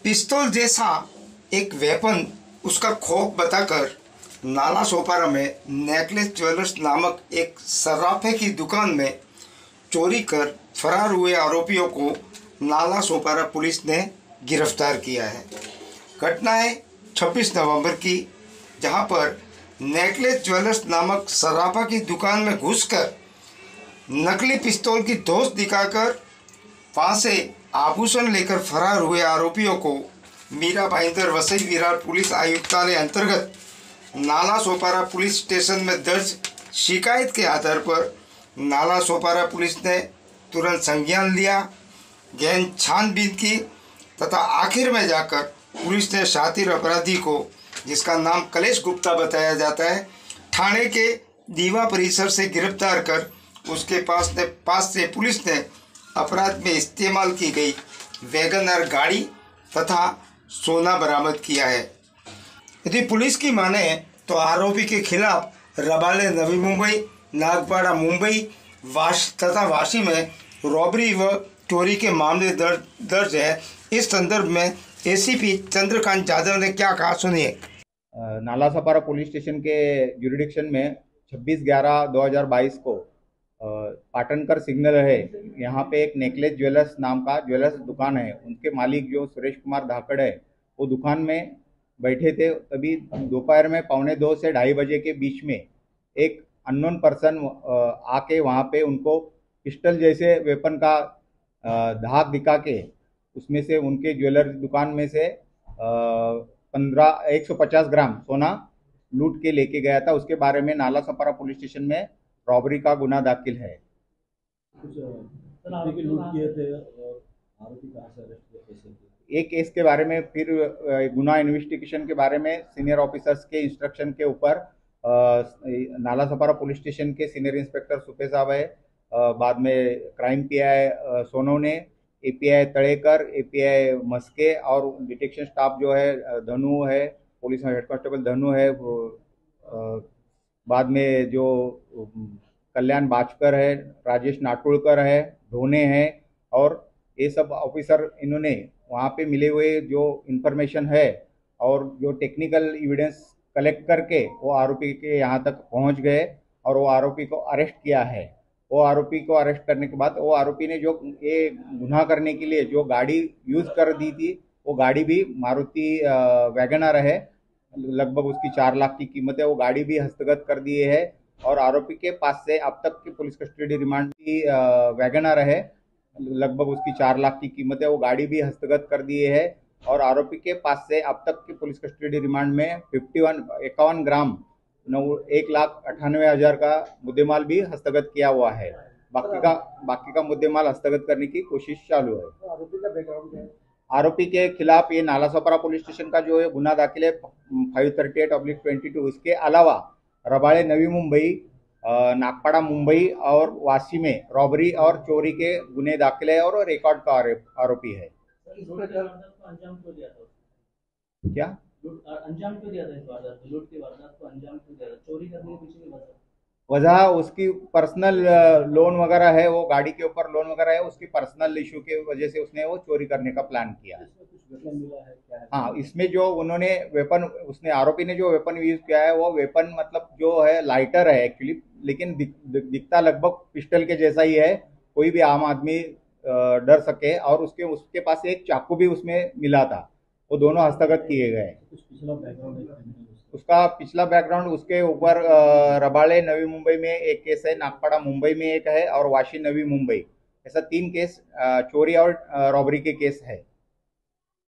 पिस्तौल जैसा एक वेपन उसका खौफ बताकर नाला सोपारा में नेकलेस ज्वेलर्स नामक एक सर्राफे की दुकान में चोरी कर फरार हुए आरोपियों को नाला सोपारा पुलिस ने गिरफ्तार किया है। घटना है 26 नवंबर की, जहां पर नेकलेस ज्वेलर्स नामक सर्राफा की दुकान में घुसकर नकली पिस्तौल की धौंस दिखाकर वहां से आभूषण लेकर फरार हुए आरोपियों को मीरा भाईंदर वसई विरार पुलिस आयुक्तालय अंतर्गत नाला सोपारा पुलिस स्टेशन में दर्ज शिकायत के आधार पर नाला सोपारा पुलिस ने तुरंत संज्ञान लिया, गहन छानबीन की तथा आखिर में जाकर पुलिस ने शातिर अपराधी को, जिसका नाम कलेश गुप्ता बताया जाता है, थाने के दीवा परिसर से गिरफ्तार कर उसके पास से पुलिस ने अपराध में इस्तेमाल की गई वैगनर गाड़ी तथा सोना बरामद किया है। यदि पुलिस की माने तो आरोपी के खिलाफ रबाले नवी मुंबई, नागपाड़ा मुंबई तथा वाशी में रॉबरी व चोरी के मामले दर्ज है। इस संदर्भ में एसीपी चंद्रकांत यादव ने क्या कहा, सुनिए। नाला सोपारा पुलिस स्टेशन के जुरिडिक्शन में 26/11/2022 को पाटनकर सिग्नल है, यहाँ पे एक नेकलेस ज्वेलर्स नाम का ज्वेलर्स दुकान है। उनके मालिक जो सुरेश कुमार धाकड़ है, वो दुकान में बैठे थे। तभी दोपहर में 1:45 से 2:30 बजे के बीच में एक अननोन पर्सन आके वहाँ पे उनको पिस्टल जैसे वेपन का धाक दिखा के उसमें से उनके ज्वेलर दुकान में से 150 ग्राम सोना लूट के लेके गया था। उसके बारे में नाला सोपारा पुलिस स्टेशन में रॉबरी का गुना दाखिल है। एक केस के बारे में फिर गुना इन्वेस्टिगेशन के बारे में सीनियर ऑफिसर्स के इंस्ट्रक्शन के ऊपर नाला सोपारा पुलिस स्टेशन के सीनियर इंस्पेक्टर सुपे साहब है, बाद में क्राइम पीआई सोनो ने, एपीआई तड़ेकर, एपीआई मस्के और डिटेक्शन स्टाफ जो है धनु है, पुलिस हेड कांस्टेबल धनु है, बाद में जो कल्याण बाजकर है, राजेश नाटुलकर है, ढोने हैं, और ये सब ऑफिसर इन्होंने वहाँ पे मिले हुए जो इन्फॉर्मेशन है और जो टेक्निकल एविडेंस कलेक्ट करके वो आरोपी के यहाँ तक पहुँच गए और वो आरोपी को अरेस्ट किया है। वो आरोपी को अरेस्ट करने के बाद वो आरोपी ने जो ये गुनाह करने के लिए जो गाड़ी यूज कर दी थी, वो गाड़ी भी मारुति वैगनर है, लगभग उसकी 4 लाख की कीमत है। वो गाड़ी भी हस्तगत कर दिए है और आरोपी के पास से अब तक की पुलिस कस्टडी रिमांड की वैगनर है, लगभग उसकी 4 लाख की कीमत है। वो गाड़ी भी हस्तगत कर दिए है और आरोपी के पास से अब तक की पुलिस कस्टडी रिमांड में 51 ग्राम 1,98,000 का मुद्देमाल भी हस्तगत किया हुआ है। बाकी का मुद्देमाल हस्तगत करने की कोशिश चालू है। आरोपी का बैकग्राउंड क्या है? आरोपी के खिलाफ ये नाला सोपारा पुलिस स्टेशन का जो है गुना दाखिल है 538/22। इसके अलावा रबाले नवी मुंबई, नागपाड़ा मुंबई और वाशी में रॉबरी और चोरी के गुने दाखिल है और रिकॉर्ड का आरोपी है। क्या अंजाम क्यों दिया था इस वारदात को? लूट की वारदात को अंजाम क्यों दिया था? चोरी करने के पीछे की वजह उसकी पर्सनल लोन वगैरह है, वो गाड़ी के ऊपर लोन वगैरह है, उसकी पर्सनल इशू के वजह से उसने वो चोरी करने का प्लान किया। मिला है क्या है? हाँ, इसमें जो उन्होंने वेपन, उसने आरोपी ने जो वेपन यूज किया है वो वेपन मतलब जो है लाइटर है एक्चुअली, लेकिन दिखता लगभग पिस्टल के जैसा ही है, कोई भी आम आदमी डर सके। और उसके पास एक चाकू भी उसमें मिला था, वो दोनों हस्तगत किए गए। उसका पिछला बैकग्राउंड उसके ऊपर रबाले नवी मुंबई में एक केस है, नागपाड़ा मुंबई में एक है और वाशी नवी मुंबई, ऐसा 3 केस चोरी और रॉबरी के केस है।